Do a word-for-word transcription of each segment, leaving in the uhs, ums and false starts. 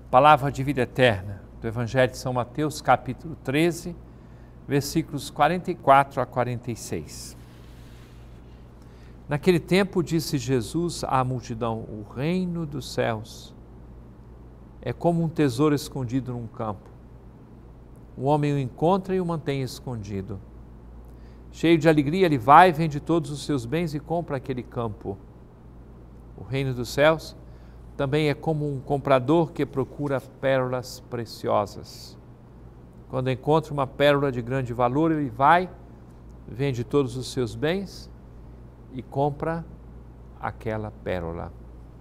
Palavra de vida eterna, do Evangelho de São Mateus, capítulo treze, versículos quarenta e quatro a quarenta e seis. Naquele tempo disse Jesus à multidão: o reino dos céus é como um tesouro escondido num campo. O homem o encontra e o mantém escondido. Cheio de alegria, ele vai, vende todos os seus bens e compra aquele campo. O reino dos céus também é como um comprador que procura pérolas preciosas. Quando encontra uma pérola de grande valor, ele vai, vende todos os seus bens e compra aquela pérola.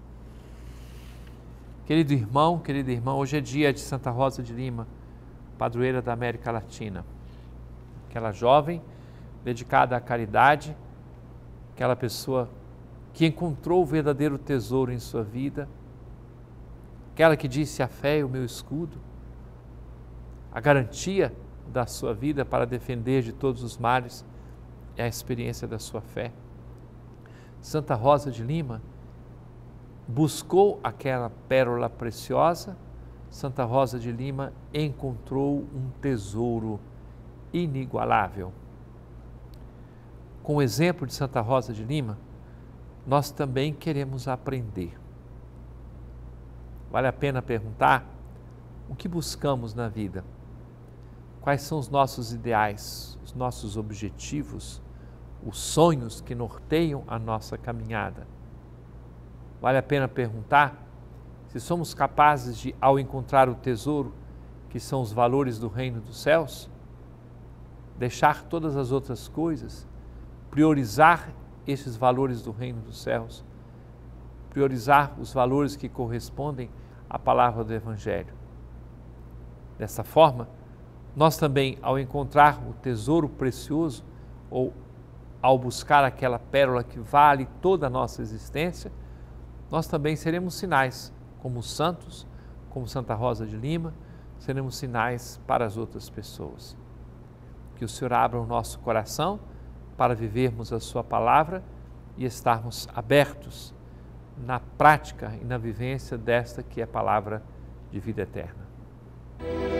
Querido irmão, querida irmã, hoje é dia de Santa Rosa de Lima, padroeira da América Latina. Aquela jovem dedicada à caridade, aquela pessoa que encontrou o verdadeiro tesouro em sua vida, aquela que disse: a fé é o meu escudo, a garantia da sua vida para defender de todos os males é a experiência da sua fé. Santa Rosa de Lima buscou aquela pérola preciosa. Santa Rosa de Lima encontrou um tesouro inigualável. Com o exemplo de Santa Rosa de Lima, nós também queremos aprender. Vale a pena perguntar o que buscamos na vida, quais são os nossos ideais, os nossos objetivos, os sonhos que norteiam a nossa caminhada. Vale a pena perguntar se somos capazes de, ao encontrar o tesouro, que são os valores do reino dos céus, deixar todas as outras coisas, priorizar esses valores do reino dos céus, priorizar os valores que correspondem à palavra do Evangelho. Dessa forma, nós também, ao encontrar o tesouro precioso, ou ao buscar aquela pérola que vale toda a nossa existência, nós também seremos sinais, como os santos, como Santa Rosa de Lima, seremos sinais para as outras pessoas. Que o Senhor abra o nosso coração para vivermos a sua palavra e estarmos abertos na prática e na vivência desta que é a palavra de vida eterna.